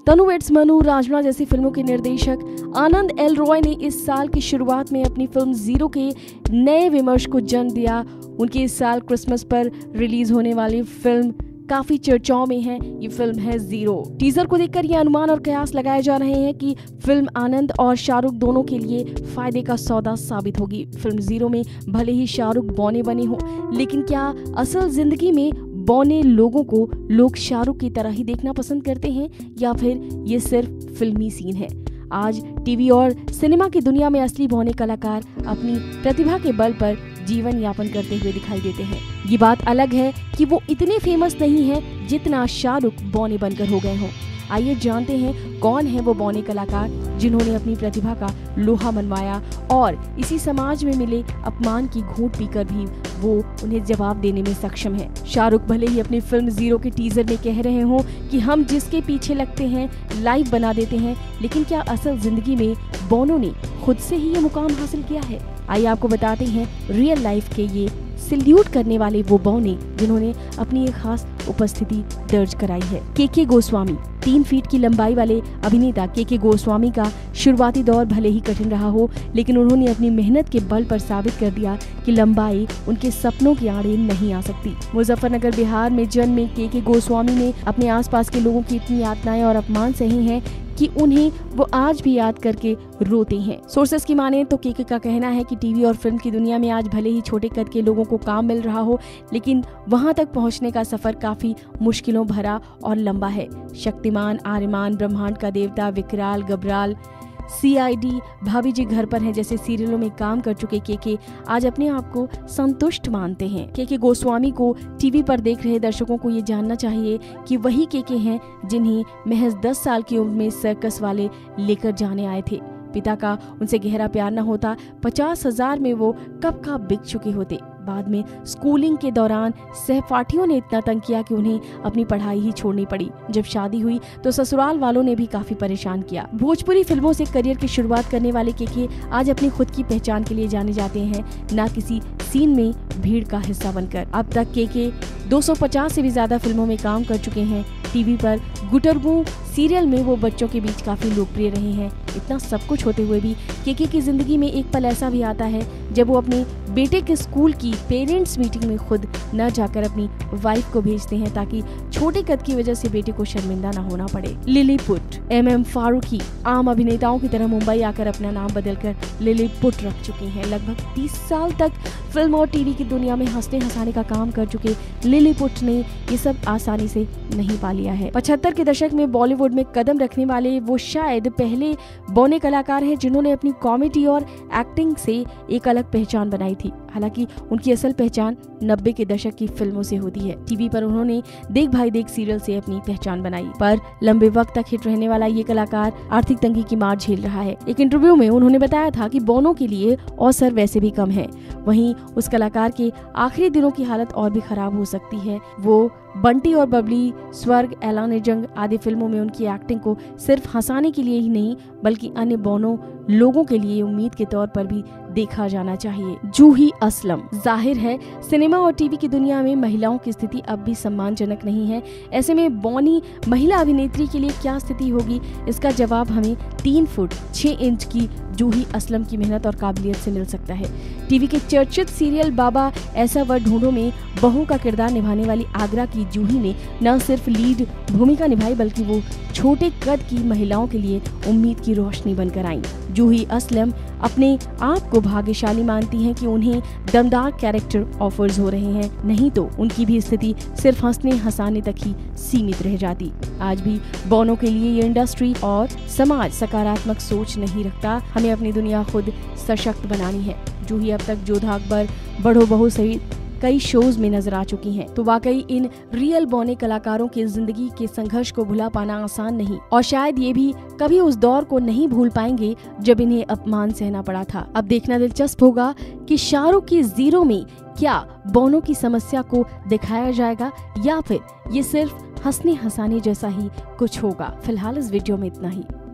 तनु weds Manu, rajma जैसी फिल्मों के निर्देशक आनंद एल रॉय ने इस साल की शुरुआत में अपनी फिल्म जीरो के नए विमर्श को जन्म दिया। उनकी इस साल क्रिसमस पर रिलीज होने वाली फिल्म काफी चर्चाओं में है। ये फिल्म है जीरो। टीजर को देखकर ये अनुमान और कयास लगाए जा रहे हैं कि फिल्म आनंद और शाहरुख दोनों के लिए फायदे का सौदा साबित होगी। फिल्म जीरो में भले ही शाहरुख बौने बने हों, लेकिन क्या असल जिंदगी में बौने लोगों को लोग शाहरुख की तरह ही देखना पसंद करते हैं, या फिर ये सिर्फ फिल्मी सीन है? आज टीवी और सिनेमा की दुनिया में असली बौने कलाकार अपनी प्रतिभा के बल पर जीवन यापन करते हुए दिखाई देते हैं। ये बात अलग है कि वो इतने फेमस नहीं है जितना शाहरुख बौने बनकर हो गए हों। आइए जानते हैं कौन है वो बौने कलाकार जिन्होंने अपनी प्रतिभा का लोहा मनवाया और इसी समाज में मिले अपमान की घूंट पीकर भी वो उन्हें जवाब देने में सक्षम है। शाहरुख भले ही अपनी फिल्म जीरो के टीजर में कह रहे हों कि हम जिसके पीछे लगते हैं लाइव बना देते हैं, लेकिन क्या असल जिंदगी में बौनों ने खुद से ही ये मुकाम हासिल किया है? आइए आपको बताते हैं रियल लाइफ के ये सैल्यूट करने वाले वो बौने जिन्होंने अपनी एक खास उपस्थिति दर्ज कराई है। के गोस्वामी। 3 फीट की लंबाई वाले अभिनेता के गोस्वामी का शुरुआती दौर भले ही कठिन रहा हो, लेकिन उन्होंने अपनी मेहनत के बल पर साबित कर दिया कि लंबाई उनके सपनों की आड़े नहीं आ सकती। मुजफ्फरनगर बिहार में जन्मे के गोस्वामी ने अपने आसपास के लोगों की इतनी यातनाएं और अपमान सही हैं कि उन्हें वो आज भी याद करके रोते हैं। सोर्सेस की माने तो के का कहना है कि टीवी और फिल्म की दुनिया में आज भले ही छोटे कद के लोगों को काम मिल रहा हो, लेकिन वहां तक पहुंचने का सफर काफी मुश्किलों भरा और लंबा है। शक्तिमान, आर्यमान, ब्रह्मांड का देवता, विकराल, गबराल, CID, भाभी जी घर पर हैं जैसे सीरियलों में काम कर चुके के आज अपने आप को संतुष्ट मानते हैं। के गोस्वामी को टीवी पर देख रहे दर्शकों को ये जानना चाहिए कि वही के हैं जिन्हें महज 10 साल की उम्र में सर्कस वाले लेकर जाने आए थे। पिता का उनसे गहरा प्यार न होता 50,000 में वो कब का बिक चुके होते। बाद में स्कूलिंग के दौरान सहपाठियों ने इतना तंग किया कि उन्हें अपनी पढ़ाई ही छोड़नी पड़ी। जब शादी हुई तो ससुराल वालों ने भी काफी परेशान किया। भोजपुरी फिल्मों से करियर की शुरुआत करने वाले के आज अपनी खुद की पहचान के लिए जाने जाते हैं, ना किसी सीन में भीड़ का हिस्सा बनकर। अब तक के 250 से भी ज्यादा फिल्मों में काम कर चुके हैं। टीवी पर गुटरगू सीरियल में वो बच्चों के बीच काफी लोकप्रिय रहे हैं। इतना सब कुछ होते हुए भी के की जिंदगी में एक पल ऐसा भी आता है जब वो अपने बेटे के स्कूल की पेरेंट्स मीटिंग में खुद न जाकर अपनी वाइफ को भेजते हैं ताकि छोटे कद की वजह से बेटे को शर्मिंदा न होना पड़े। लिलीपुट। MM फारूकी आम अभिनेताओं की तरह मुंबई आकर अपना नाम बदलकर लिलीपुट रख चुकी हैं। लगभग 30 साल तक फिल्म और टीवी की दुनिया में हंसने हंसाने का काम कर चुके लिलीपुट ने ये सब आसानी से नहीं पा लिया है। 75 के दशक में बॉलीवुड में कदम रखने वाले वो शायद पहले बौने कलाकार हैं जिन्होंने अपनी कॉमेडी और एक्टिंग से एक अलग पहचान बनाई थी। हालांकि उनकी असल पहचान 90 के दशक की फिल्मों से होती है। टीवी पर उन्होंने देख भाई देख सीरियल से अपनी पहचान बनाई, पर लंबे वक्त तक हिट रहने वाला ये कलाकार आर्थिक तंगी की मार झेल रहा है। एक इंटरव्यू में उन्होंने बताया था कि बौनों के लिए अवसर वैसे भी कम है। वहीं उस कलाकार के आखिरी दिनों की हालत और भी खराब हो सकती है। वो बंटी और बबली, स्वर्ग, ऐलान जंग आदि फिल्मों में उनकी एक्टिंग को सिर्फ हंसाने के लिए ही नहीं बल्कि अन्य बौनों लोगों के लिए उम्मीद के तौर पर भी देखा जाना चाहिए। जूही असलम। जाहिर है सिनेमा और टीवी की दुनिया में महिलाओं की स्थिति अब भी सम्मानजनक नहीं है। ऐसे में बौनी महिला अभिनेत्री के लिए क्या स्थिति होगी, इसका जवाब हमें 3 फुट 6 इंच की जूही असलम की मेहनत और काबिलियत से मिल सकता है। टीवी के चर्चित सीरियल बाबा ऐसा वर ढूंढो में बहू का किरदार निभाने वाली आगरा की जूही ने न सिर्फ लीड भूमिका निभाई बल्कि वो छोटे कद की महिलाओं के लिए उम्मीद की रोशनी बनकर आई। जूही असलम अपने आप को भाग्यशाली मानती हैं कि उन्हें दमदार कैरेक्टर ऑफर्स हो रहे हैं, नहीं तो उनकी भी स्थिति सिर्फ हंसने हंसाने तक ही सीमित रह जाती। आज भी बौनों के लिए ये इंडस्ट्री और समाज सकारात्मक सोच नहीं रखता। हमें अपनी दुनिया खुद सशक्त बनानी है। जूही अब तक जोधा अकबर, बड़ो बहू सहित कई शोज में नजर आ चुकी हैं। तो वाकई इन रियल बौने कलाकारों की जिंदगी के संघर्ष को भुला पाना आसान नहीं, और शायद ये भी कभी उस दौर को नहीं भूल पाएंगे जब इन्हें अपमान सहना पड़ा था। अब देखना दिलचस्प होगा कि शाहरुख की जीरो में क्या बौनों की समस्या को दिखाया जाएगा या फिर ये सिर्फ हंसने हंसाने जैसा ही कुछ होगा। फिलहाल इस वीडियो में इतना ही।